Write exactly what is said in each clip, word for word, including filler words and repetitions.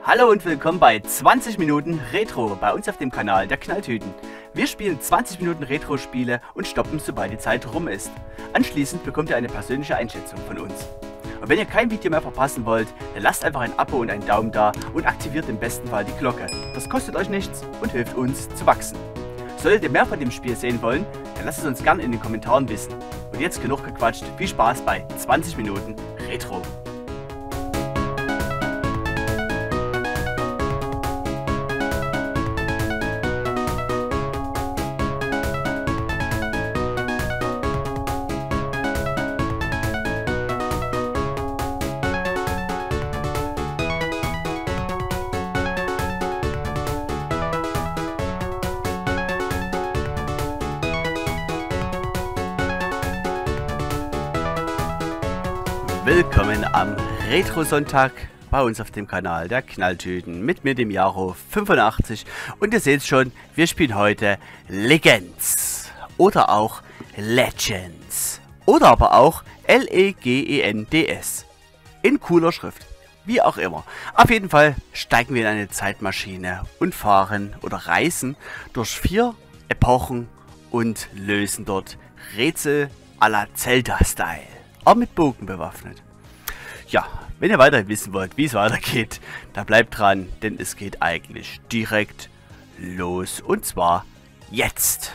Hallo und willkommen bei zwanzig Minuten Retro bei uns auf dem Kanal der Knalltüten. Wir spielen zwanzig Minuten Retro-Spiele und stoppen, sobald die Zeit rum ist. Anschließend bekommt ihr eine persönliche Einschätzung von uns. Und wenn ihr kein Video mehr verpassen wollt, dann lasst einfach ein Abo und einen Daumen da und aktiviert im besten Fall die Glocke. Das kostet euch nichts und hilft uns zu wachsen. Solltet ihr mehr von dem Spiel sehen wollen, dann lasst es uns gerne in den Kommentaren wissen. Und jetzt genug gequatscht, viel Spaß bei zwanzig Minuten Retro. Willkommen am Retro-Sonntag bei uns auf dem Kanal der Knalltüten mit mir, dem Jaro fünfundachtzig, und ihr seht schon, wir spielen heute Legends oder auch Legends oder aber auch L E G E N D S in cooler Schrift, wie auch immer. Auf jeden Fall steigen wir in eine Zeitmaschine und fahren oder reisen durch vier Epochen und lösen dort Rätsel à la Zelda-Style. Aber mit Bogen bewaffnet. Ja, wenn ihr weiter wissen wollt, wie es weitergeht, dann bleibt dran, denn es geht eigentlich direkt los. Und zwar jetzt.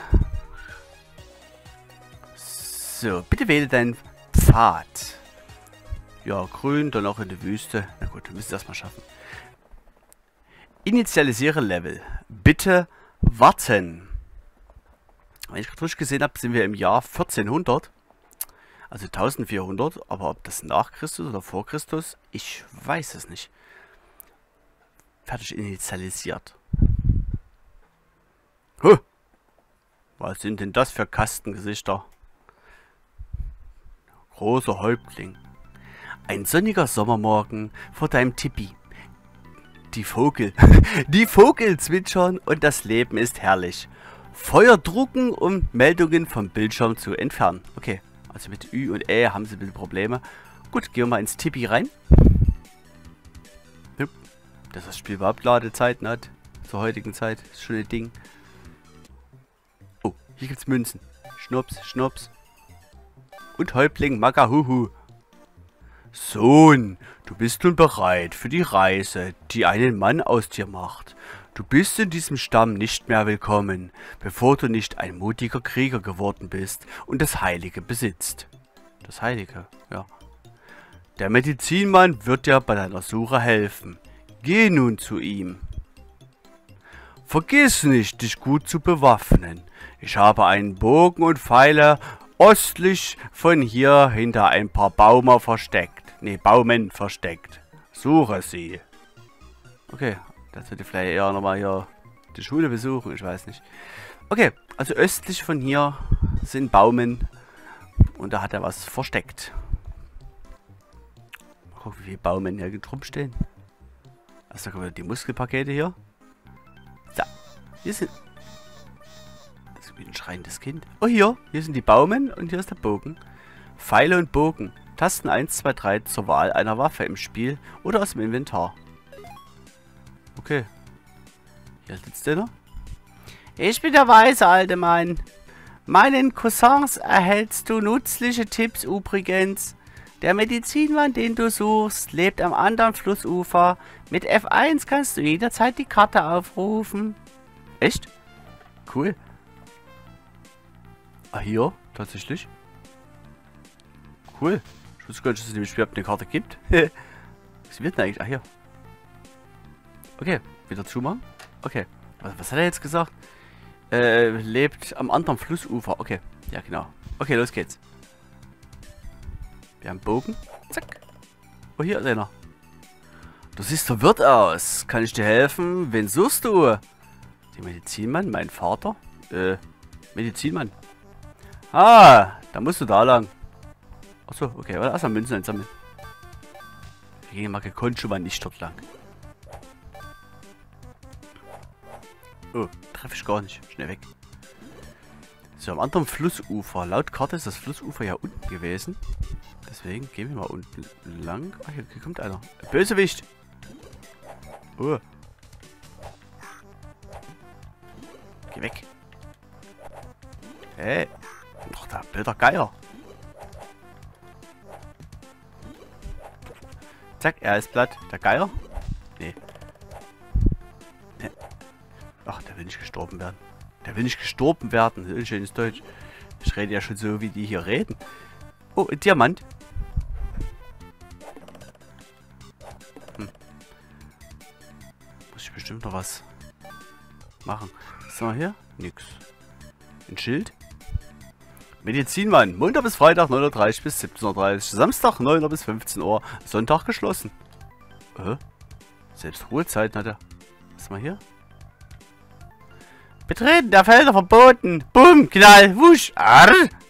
So, bitte wähle deinen Pfad. Ja, grün, dann auch in die Wüste. Na gut, wir müssen das mal schaffen. Initialisiere Level. Bitte warten. Wenn ich richtig gesehen habe, sind wir im Jahr vierzehnhundert. Also eintausendvierhundert, aber ob das nach Christus oder vor Christus, ich weiß es nicht. Fertig initialisiert. Huh. Was sind denn das für Kastengesichter? Großer Häuptling. Ein sonniger Sommermorgen vor deinem Tipi. Die Vogel. Die Vogel zwitschern und das Leben ist herrlich. Feuer drucken, um Meldungen vom Bildschirm zu entfernen. Okay. Also mit Ü und Ä haben sie ein bisschen Probleme. Gut, gehen wir mal ins Tipi rein. Dass das Spiel überhaupt Ladezeiten hat. Zur heutigen Zeit. Ist schon ein Ding. Oh, hier gibt's Münzen. Schnups, Schnups. Und Häuptling Magahuhu. Sohn, du bist nun bereit für die Reise, die einen Mann aus dir macht. Du bist in diesem Stamm nicht mehr willkommen, bevor du nicht ein mutiger Krieger geworden bist und das Heilige besitzt. Das Heilige, ja. Der Medizinmann wird dir bei deiner Suche helfen. Geh nun zu ihm. Vergiss nicht, dich gut zu bewaffnen. Ich habe einen Bogen und Pfeile östlich von hier hinter ein paar Baumer versteckt. Nee, Baumen versteckt. Suche sie. Okay. Das würde vielleicht eher nochmal hier die Schule besuchen, ich weiß nicht. Okay, also östlich von hier sind Baumen und da hat er was versteckt. Mal gucken, wie viele Baumen hier drum stehen. Also da kommen die Muskelpakete hier. So, hier sind... Das ist wie ein schreiendes Kind. Oh, hier, hier sind die Baumen und hier ist der Bogen. Pfeile und Bogen. Tasten eins, zwei, drei zur Wahl einer Waffe im Spiel oder aus dem Inventar. Okay. Hier sitzt der noch. Ich bin der weise alte Mann. Meinen Cousins erhältst du nützliche Tipps übrigens. Der Medizinmann, den du suchst, lebt am anderen Flussufer. Mit F eins kannst du jederzeit die Karte aufrufen. Echt? Cool. Ah, hier, tatsächlich. Cool. Ich wusste gar nicht, dass es in dem Spiel eine Karte gibt. Was wird denn eigentlich? Ah, hier. Okay, wieder zumachen. Okay, was, was hat er jetzt gesagt? Äh, lebt am anderen Flussufer. Okay, ja genau. Okay, los geht's. Wir haben Bogen. Zack. Oh, hier ist einer. Du siehst verwirrt aus. Kann ich dir helfen? Wen suchst du? Den Medizinmann, mein Vater. Äh, Medizinmann. Ah, da musst du da lang. Achso, okay, warte, erstmal Münzen einsammeln. Wir gehen mal gekonnt schon mal nicht dort lang. Oh, treffe ich gar nicht. Schnell weg. So, am anderen Flussufer. Laut Karte ist das Flussufer ja unten gewesen. Deswegen gehen wir mal unten lang. Ach, hier, hier kommt einer. Bösewicht! Oh. Geh weg. Hey. Ach, der blöder Geier. Zack, er ist platt. Der Geier? Nee. nee. Ach, der will nicht gestorben werden. Der will nicht gestorben werden. So ein schönes Deutsch. Ich rede ja schon so, wie die hier reden. Oh, ein Diamant. Hm. Muss ich bestimmt noch was machen. Was haben wir hier? Nix. Ein Schild. Medizinmann. Montag bis Freitag neun Uhr dreißig bis siebzehn Uhr dreißig. Samstag neun Uhr bis fünfzehn Uhr. Sonntag geschlossen. Äh? Selbst Ruhezeiten hat er. Was haben wir hier? Betreten der Felder verboten. Bumm, Knall, wusch. Arr.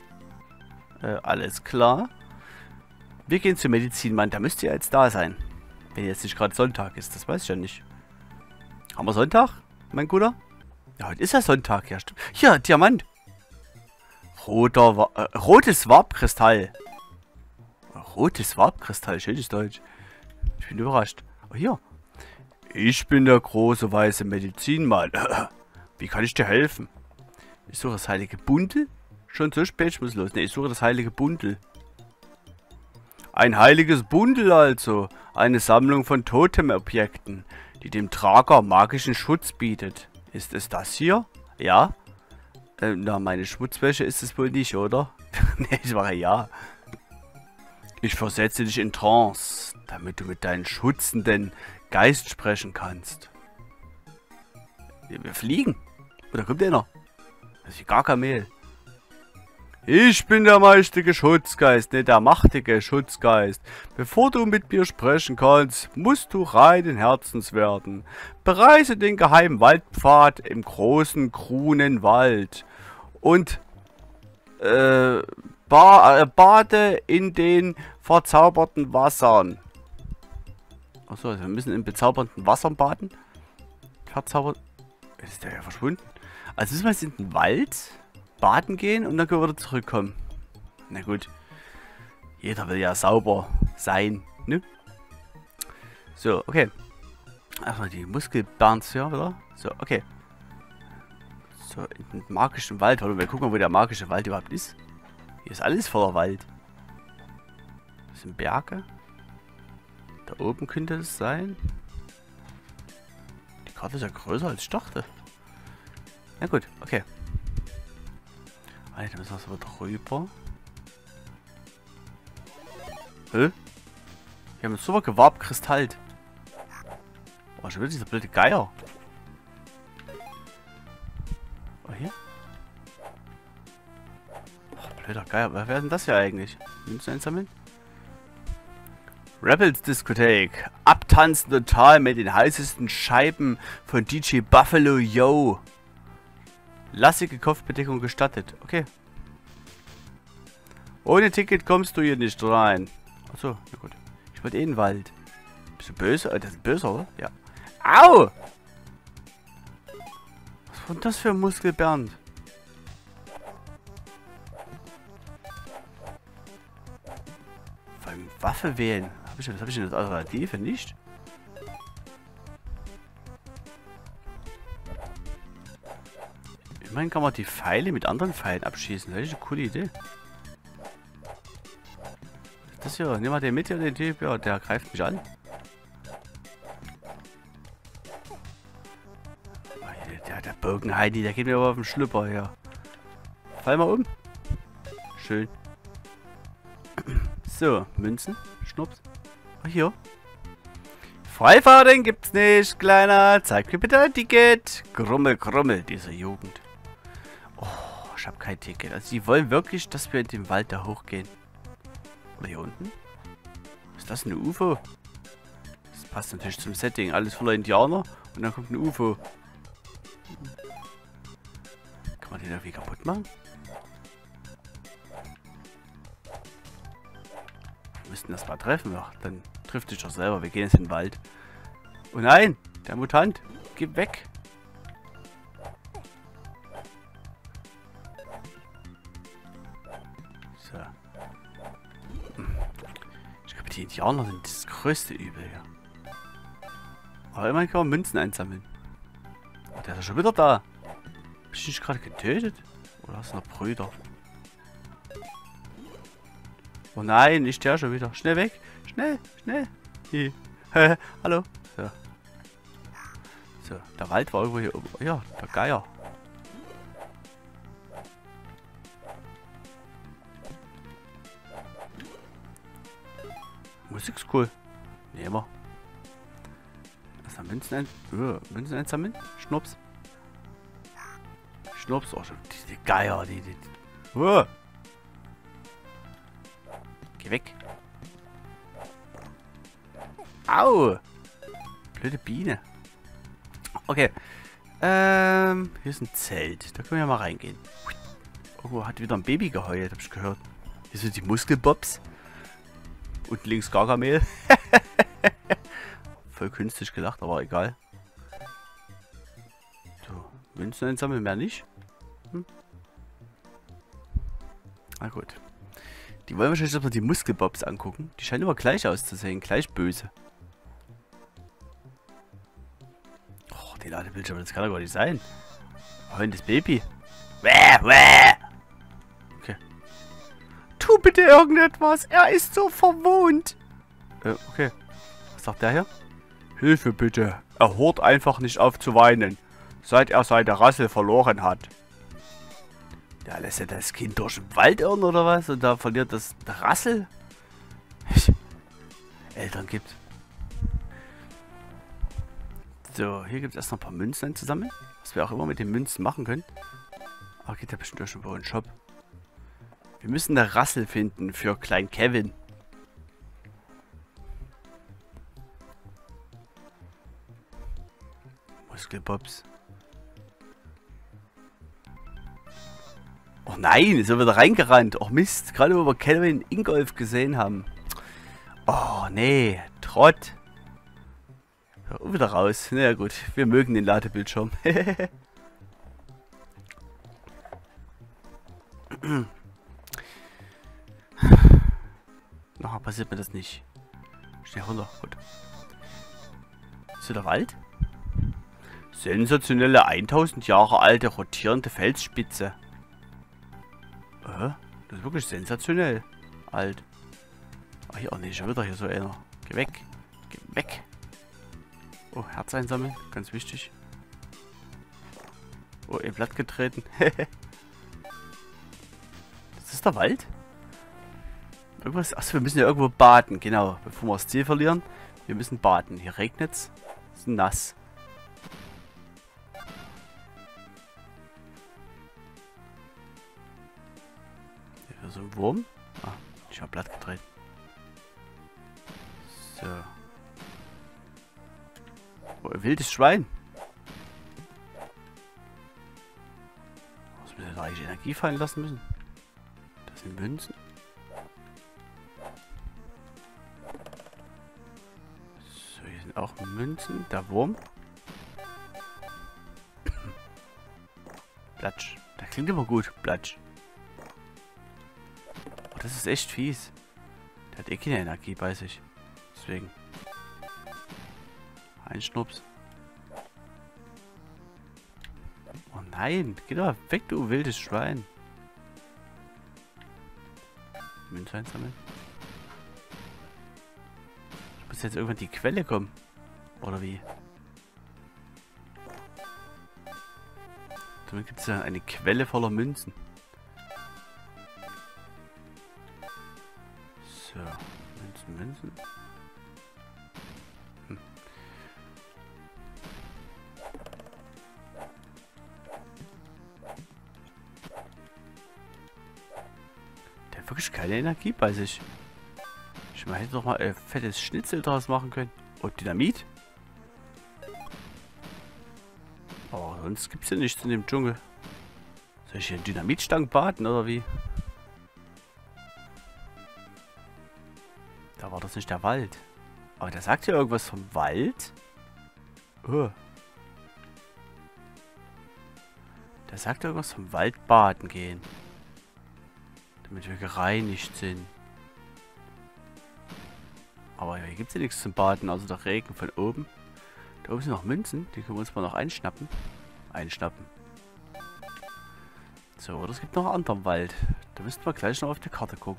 Äh, alles klar. Wir gehen zum Medizinmann. Der müsste ja jetzt da sein. Wenn jetzt nicht gerade Sonntag ist. Das weiß ich ja nicht. Haben wir Sonntag, mein Guter? Ja, heute ist ja Sonntag. Ja, stimmt. Hier, Diamant. Roter, Wa äh, rotes Warbkristall. Rotes Warbkristall. Schönes Deutsch. Ich bin überrascht. Oh, hier. Ich bin der große weiße Medizinmann. Wie kann ich dir helfen? Ich suche das heilige Bundel. Schon so spät, ich muss los. Ne, ich suche das heilige Bundel. Ein heiliges Bundel also. Eine Sammlung von Totemobjekten, die dem Trager magischen Schutz bietet. Ist es das hier? Ja. Äh, na, meine Schmutzwäsche ist es wohl nicht, oder? Ne, ich mache ja. Ich versetze dich in Trance, damit du mit deinem schützenden Geist sprechen kannst. Wir fliegen. Oder kommt der noch? Das ist gar kein Mehl. Ich bin der mächtige Schutzgeist, ne, der machtige Schutzgeist. Bevor du mit mir sprechen kannst, musst du reinen Herzens werden. Bereise den geheimen Waldpfad im großen, grünen Wald. Und äh, ba äh, bade in den verzauberten Wassern. Achso, also wir müssen in bezaubernden Wassern baden. Verzaubert. Ist der ja verschwunden? Also müssen wir jetzt in den Wald baden gehen und dann können wir wieder zurückkommen. Na gut. Jeder will ja sauber sein, ne? So, okay. Erstmal die Muskelbands hier wieder. So, okay. So, in den magischen Wald. Warte, wir gucken mal, wo der magische Wald überhaupt ist. Hier ist alles voller Wald. Das sind Berge. Da oben könnte es sein. Die Karte ist ja größer als ich dachte. Na gut, okay. Alter, müssen wir so drüber. Hä? Wir haben uns super gewarbt kristallt. Oh, schon wieder dieser blöde Geier. Oh, hier? Oh, blöder Geier. Wer wäre denn das hier eigentlich? Münzen einsammeln? Rebels Diskothek. Abtanzen total mit den heißesten Scheiben von D J Buffalo Yo. Lassige Kopfbedeckung gestattet. Okay. Ohne Ticket kommst du hier nicht rein. Achso, na gut. Ich wollte eh in den Wald. Bist du böse? Das ist böse, oder? Ja. Au! Was war denn das für ein Muskel, Bernd? Vor allem Waffe wählen. Hab ich, was habe ich denn als Alternative? Nicht? Immerhin kann man die Pfeile mit anderen Pfeilen abschießen. Das ist eine coole Idee. Das hier, nimm mal den mit hier, den Typ. Ja, der greift mich an. Der, der Bogenheidi, der geht mir aber auf den Schlüpper hier. Fall mal um. Schön. So, Münzen. Schnups. Oh, hier. Freifahren gibt's nicht, Kleiner. Zeig mir bitte ein Ticket. Grummel, grummel, diese Jugend. Oh, ich habe kein Ticket. Also, die wollen wirklich, dass wir in den Wald da hochgehen. Oder hier unten? Ist das eine U F O? Das passt natürlich zum Setting. Alles voller Indianer. Und dann kommt ein U F O. Kann man den irgendwie kaputt machen? Wir müssten das mal treffen. Ja, dann trifft sich doch selber. Wir gehen jetzt in den Wald. Oh nein! Der Mutant! Geh weg! So. Ich glaube, die Indianer sind das größte Übel hier. Aber immerhin kann man Münzen einsammeln. Oh, der ist ja schon wieder da. Bist du nicht gerade getötet? Oder hast du noch Brüder? Oh nein, nicht der schon wieder. Schnell weg. Schnell, schnell. Hi. Hallo. So. So, der Wald war irgendwo hier oben. Ja, der Geier. Musik ist cool. Nehmen wir. Erstmal Münzen, ein uh, Münzen einsammeln. Schnups. Schnups. Oh, schon diese Geier. Die, die, die. Uh. Geh weg. Au. Blöde Biene. Okay. Ähm, hier ist ein Zelt. Da können wir ja mal reingehen. Oh, hat wieder ein Baby geheult, hab ich gehört. Hier sind die Muskelbobs. Und links Gargamel. Voll künstlich gelacht, aber egal. So, Münzen einsammeln, mehr nicht. Hm? Na gut. Die wollen wahrscheinlich erstmal die Muskelbobs angucken. Die scheinen immer gleich auszusehen, gleich böse. Oh, die Ladebildschirme, das kann doch gar nicht sein. Heulendes Baby. Wäh, wäh. Okay. Tu bitte irgendetwas, er ist so verwohnt. Äh, okay. Was sagt der hier? Hilfe bitte. Er hört einfach nicht auf zu weinen, seit er seine Rassel verloren hat. Ja, lässt er das Kind durch den Wald irren oder was? Und da verliert das Rassel? Eltern gibt. So, hier gibt es erst noch ein paar Münzen einzusammeln. Was wir auch immer mit den Münzen machen können. Aber geht ja bestimmt durch den Shop. Wir müssen eine Rassel finden für Klein Kevin. Muskelbobs. Oh nein, ist er wieder reingerannt. Oh Mist, gerade wo wir Kevin Ingolf gesehen haben. Oh nee, Trott. Ja, und wieder raus. Na ja, gut, wir mögen den Ladebildschirm. Noch passiert mir das nicht. Schnell runter, gut. Ist der Wald? Sensationelle tausend Jahre alte rotierende Felsspitze. Äh, das ist wirklich sensationell alt. Ach hier, oh nee, schon wieder hier so einer. Geh weg. Geh weg. Oh, Herz einsammeln, ganz wichtig. Oh, ein Blatt getreten. Das ist der Wald? Irgendwas. Achso, wir müssen ja irgendwo baden, genau. Bevor wir das Ziel verlieren. Wir müssen baden. Hier regnet's. Es ist nass. Hier ist so ein Wurm. Ah, ich habe Blatt getreten. So. Oh, ein wildes Schwein. Was wir da eigentlich Energie fallen lassen müssen? Das sind Münzen. So, hier sind auch Münzen. Der Wurm. Platsch. Der klingt immer gut. Platsch. Oh, das ist echt fies. Der hat eh keine Energie bei sich. Deswegen. Ein Schnups. Oh nein, geh doch weg, du wildes Schwein. Münze einsammeln. Ich muss jetzt irgendwann die Quelle kommen. Oder wie? Damit gibt es ja eine Quelle voller Münzen. So, Münzen, Münzen. Hm. Der hat wirklich keine Energie bei sich. Ich meine, hätte doch mal ein fettes Schnitzel draus machen können. Und Dynamit? Oh, sonst gibt es ja nichts in dem Dschungel. Soll ich hier in Dynamitstangen baden oder wie? Da war das nicht der Wald. Aber der sagt ja irgendwas vom Wald. Oh. Der sagt irgendwas vom Wald baden gehen. Damit wir gereinigt sind. Aber hier gibt es ja nichts zum Baden, außer der Regen von oben. Da oben sind noch Münzen. Die können wir uns mal noch einschnappen. Einschnappen. So, oder es gibt noch einen anderen Wald. Da müssten wir gleich noch auf die Karte gucken.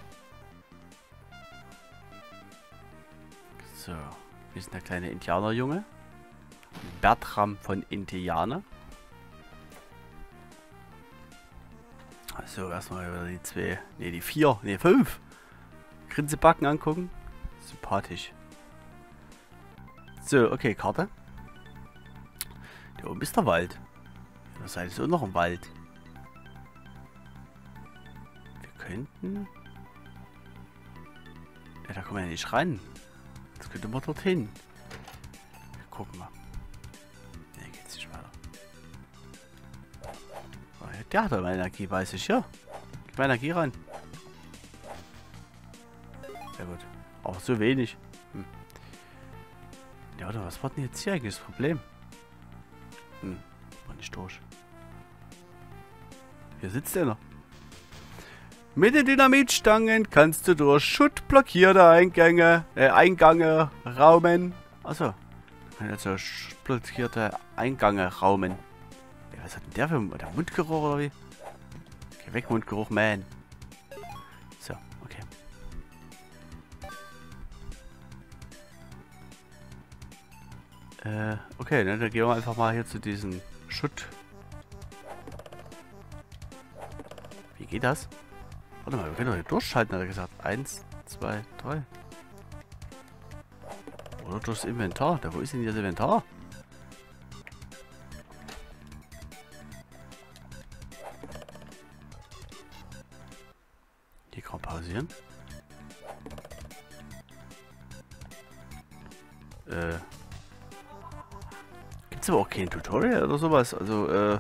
So, wir sind der kleine Indianerjunge. Bertram von Indianer. Also erstmal wieder die zwei, ne die vier, ne fünf Grinsebacken angucken. Sympathisch. So, okay, Karte. Da oben ist der Wald. Da Seite ist auch noch ein Wald. Wir könnten... Ja, da kommen wir ja nicht ran. Jetzt könnte man dorthin. Wir gucken mal. Ne, geht's nicht weiter. Oh, ja, der hat aber Energie, weiß ich, ja. Gib mal Energie ran. Sehr gut. Auch so wenig. Hm. Ja, oder was war denn jetzt hier eigentlich das Problem? Hm, war nicht durch. Hier sitzt er noch. Mit den Dynamitstangen kannst du durch schuttblockierte Eingänge, äh, Eingange raumen. Achso. Man kann jetzt so schuttblockierte Eingänge raumen. Ja, was hat denn der für ein der Mundgeruch oder wie? Geh weg, Mundgeruch, man. So, okay. Äh, okay, ne, dann gehen wir einfach mal hier zu diesem Schutt. Wie geht das? Warte mal, wir können doch hier durchschalten, hat er gesagt. Eins, zwei, drei. Oder durchs Inventar. Da, wo ist denn das Inventar? Hier kann man pausieren. Äh. Gibt es aber auch kein Tutorial oder sowas? Also, äh.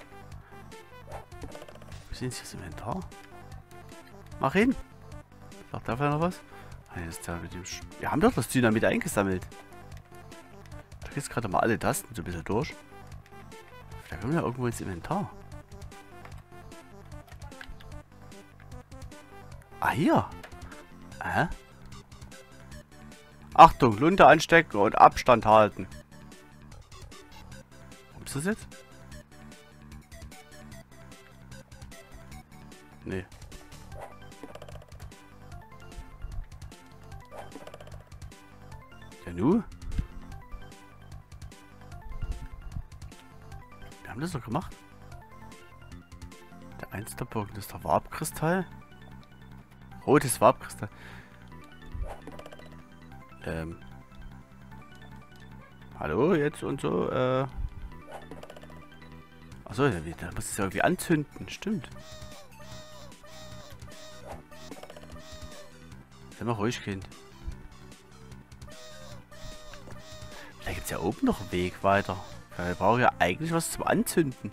Wo ist denn jetzt das Inventar? Mach hin. Sagt dafür noch was? Ah, ist da mit dem Sch Wir haben doch das Dynamit eingesammelt. Da geht gerade mal alle Tasten so ein bisschen durch. Da kommen wir ja irgendwo ins Inventar. Ah, hier. Hä? Achtung, Lunte anstecken und Abstand halten. Warum ist das jetzt? Nee. Ja, nu? Wir haben das doch gemacht. Der einste Bogen, das ist der Warpkristall. Rotes Warpkristall. Ähm. Hallo, jetzt und so, äh. Achso, da muss es ja irgendwie anzünden, stimmt. Sei mal ruhig, Kind. Da gibt es ja oben noch einen Weg weiter. Wir brauchen ja eigentlich was zum Anzünden.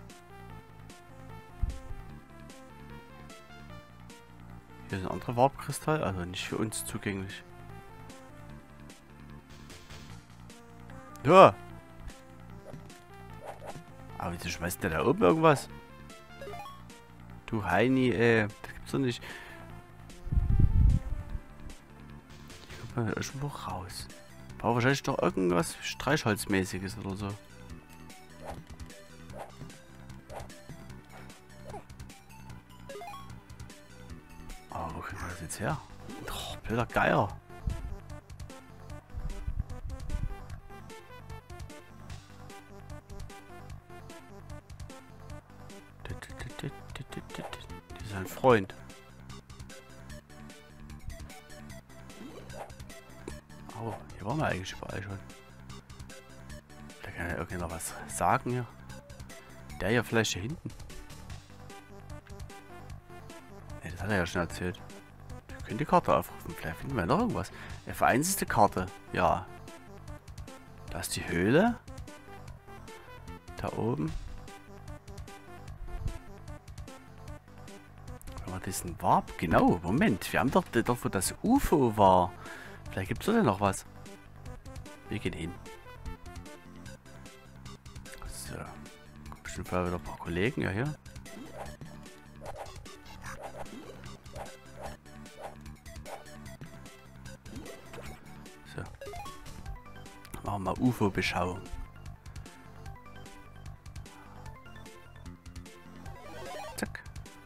Hier ist ein anderer Warpkristall, also nicht für uns zugänglich. Ja. Aber wieso schmeißt der da oben irgendwas? Du Heini, äh, das gibt's doch nicht. Hier kommt man irgendwo raus. Braucht wahrscheinlich doch irgendwas Streichholzmäßiges oder so. Aber wo kriegen wir das jetzt her? Oh, blöder Geier. Das ist ein Freund. Oh, hier waren wir eigentlich überall schon. Da kann ja irgendjemand was sagen hier. Der hier vielleicht hier hinten. Ne, das hat er ja schon erzählt. Wir können die Karte aufrufen. Vielleicht finden wir noch irgendwas. Der vereinzigste Karte. Ja. Da ist die Höhle. Da oben. Wenn wir diesen Warp. Genau, Moment. Wir haben doch dort, wo das U F O war. Vielleicht gibt es da noch was. Wir gehen hin. So. Bestimmt vorher wieder ein paar Kollegen. Ja, hier. So. Machen wir mal U F O-Beschauung. Zack.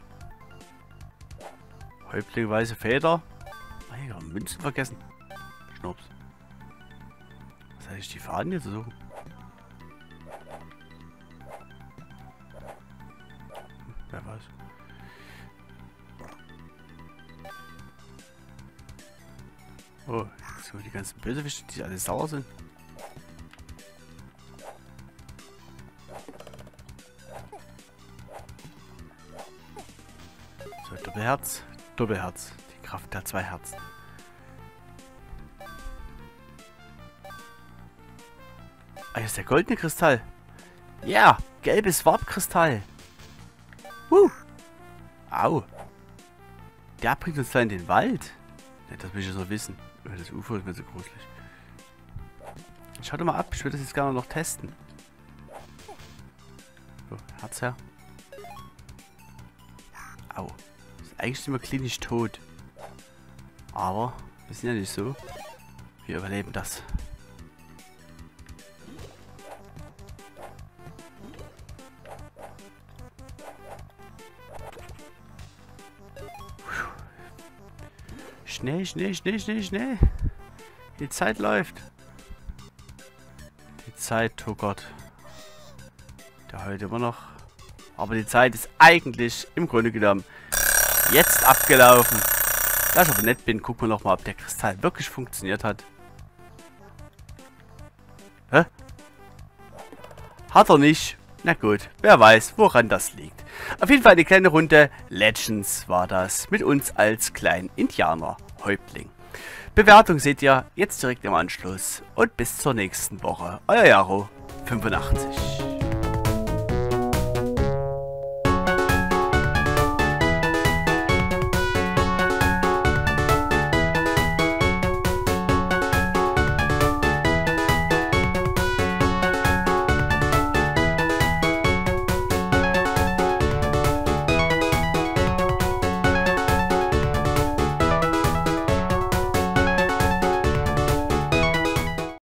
Häuptling, weiße Feder. Ah, ich habe Münzen vergessen. Schnups. Was hatte ich die Fahnen hier zu suchen? Hm, wer weiß. Oh, so die ganzen Bösewichte, die alle sauer sind. So, Doppelherz, Doppelherz. Die Kraft der zwei Herzen. Ah, hier ist der goldene Kristall. Ja, yeah, gelbes Warpkristall. Woo. Au. Der bringt uns da in den Wald. Ja, das will ich ja so wissen. Das U F O ist mir so gruselig. Schau doch mal ab, ich will das jetzt gerne noch testen. So, Herz her. Au. Ist eigentlich immer klinisch tot. Aber wir sind ja nicht so. Wir überleben das. Schnell, schnell, schnell, schnell, schnell. Die Zeit läuft. Die Zeit, oh Gott. Der heult immer noch. Aber die Zeit ist eigentlich im Grunde genommen jetzt abgelaufen. Da ich aber nett bin, gucken wir noch mal, ob der Kristall wirklich funktioniert hat. Hä? Hat er nicht? Na gut, wer weiß, woran das liegt. Auf jeden Fall eine kleine Runde Legends war das mit uns als kleinen Indianer-Häuptling. Bewertung seht ihr jetzt direkt im Anschluss und bis zur nächsten Woche. Euer Jaro fünfundachtzig.